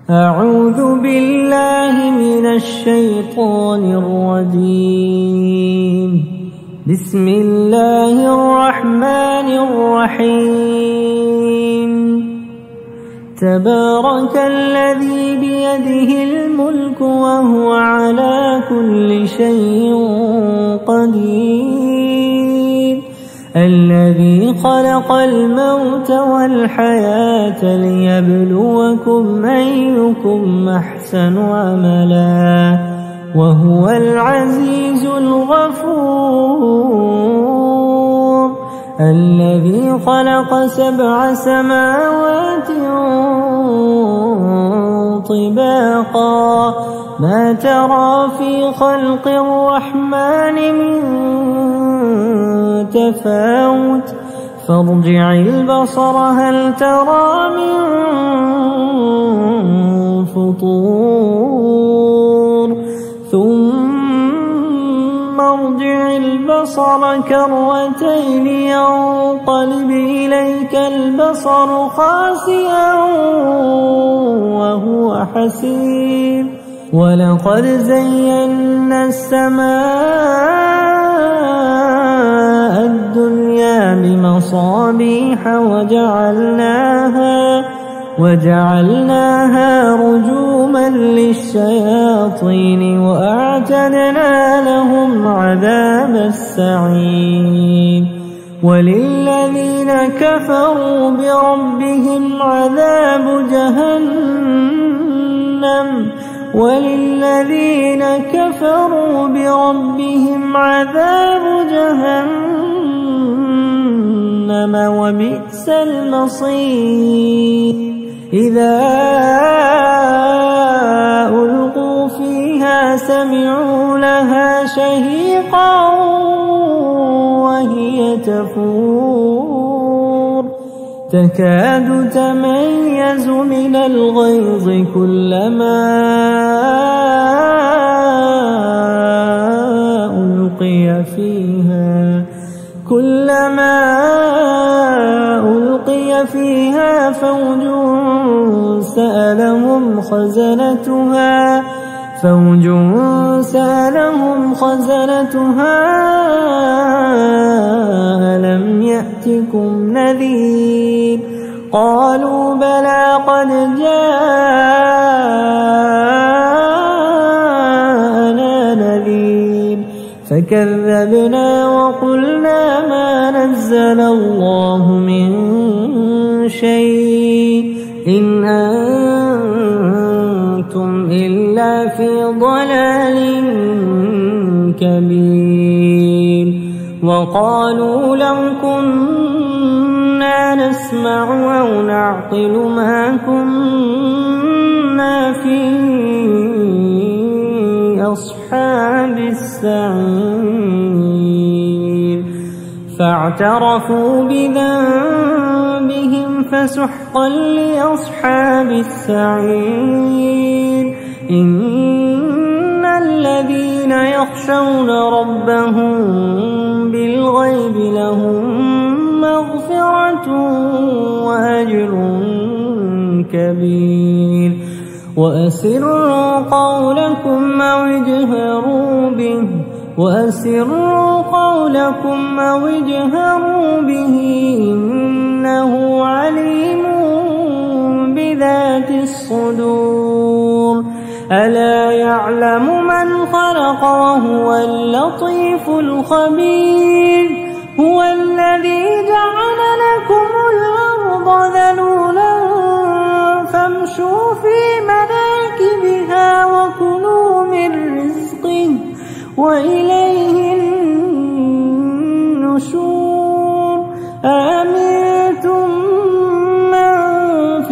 أعوذ بالله من الشيطان الرجيم. بسم الله الرحمن الرحيم. تبارك الذي بيده الملك وهو على كل شيء قدير. الذي خلق الموت والحياة ليبلوكم أيكم أحسن عملا وهو العزيز الغفور. الذي خلق 7 سماوات طباقا ما ترى في خلق الرحمن من تفاوت فارجع البصر هل ترى من فطور ثم ارجع البصر كرتين ينقلب إليك البصر خاسئا وهو حسير. ولقد زينا السماء الدنيا بمصابيح وجعلناها رجوما للشياطين وأعتدنا لهم عذاب السعير. وللذين كفروا بربهم عذاب جهنم وبئس المصير. إذا ألقوا فيها سمعوا لها شهيقا وهي تفور تكاد تميز من الغيظ كلما ألقي فيها فوج سألهم خزنتها ألم يأتكم نذير. قالوا بلى قد جاءنا نذير فكذبنا وقلنا ما نزل الله من شيء إن أنتم إلا في ضلال كبير. وقالوا لو كنا نسمع أو نعقل ما كنا في أصحاب السعير. فاعترفوا بذنبهم فسحقا لأصحاب السعير. إن الذين يخشون ربهم بالغيب لهم مغفرة وأجر كبير. وأسروا قولكم أو اجهروا به إنه عليم بذات الصدور. ألا يعلم من خلق وهو اللطيف الخبير. هو الذي جعل لكم الأرض ذلولا فامشوا في مناكبها وكلوا من رزقه وإليه النشور. أأمنتم من في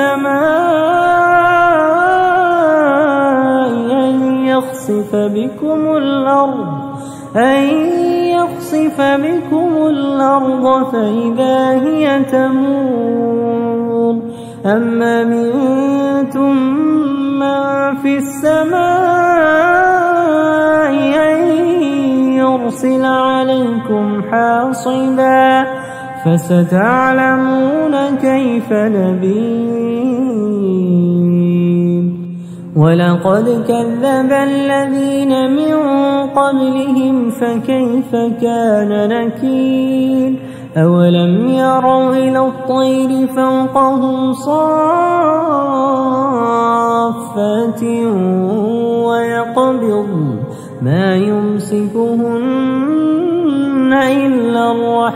السماء أن يخسف بكم الأرض فإذا هي تمور. أم أمنتم من في السماء أن يرسل عليكم حاصبا فستعلمون كيف نذير. ولقد كذب الذين من قبلهم فكيف كان نكير أولم يروا إلى الطير فوقهم صافات ويقبضن ما يمسكهن إلا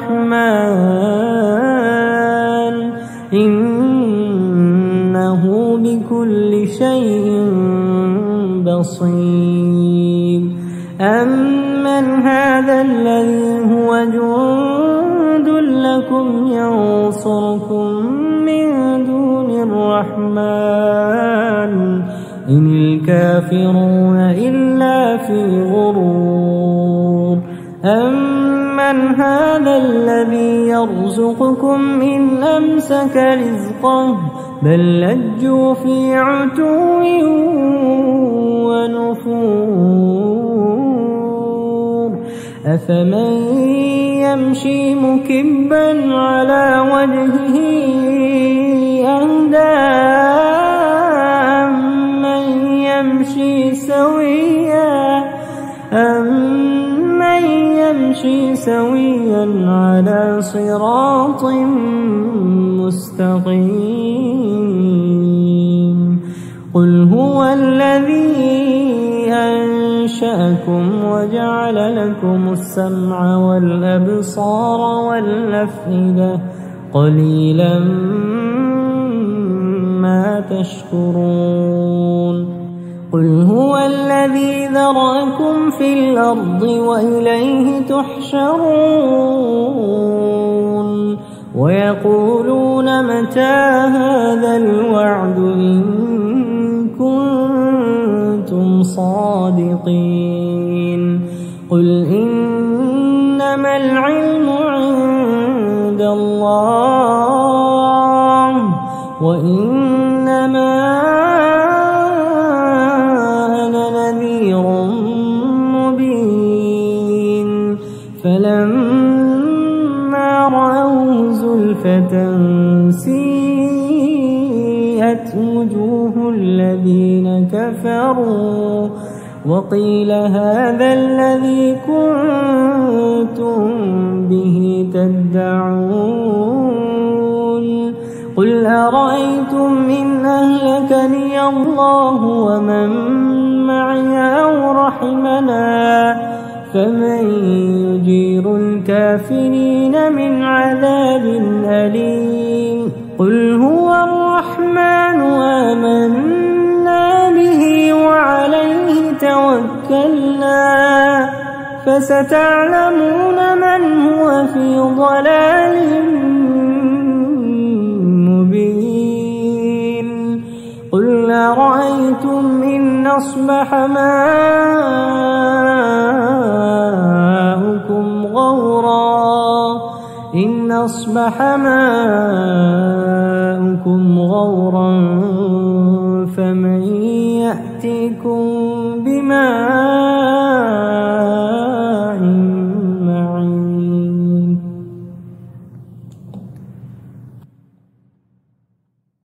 الرحمن إنه بكل شيء بصير أمن هذا الذي هو جند لكم ينصركم من دون الرحمن إن الكافرون إلا في غرور أمن هذا الذي يرزقكم إن أمسك رزقه بل لجوا في عتو ونفور أفمن يمشي مكبا على وجهه أهدى أمن يمشي سويا على صراط مستقيم قل هو الذي أنشأكم وجعل لكم السمع والأبصار والأفئدة قليلا ما تشكرون قل هو الذي ذرأكم في الأرض وإليه تحشرون ويقولون متى هذا الوعد إن كنتم صادقين قل إنما العلم عند الله وإنما فلما رأوه زلفة سيئت وجوه الذين كفروا وقيل هذا الذي كنتم به تدعون قل أرأيتم إن أهلكني الله ومن معي أو رحمنا فمن يجير الكافرين من عذاب أليم قل هو الرحمن آمنا به وعليه توكلنا فستعلمون من هو في ضلال مبين قل أرأيتم إن أصبح ماؤكم غورا فمن يأتيكم بماء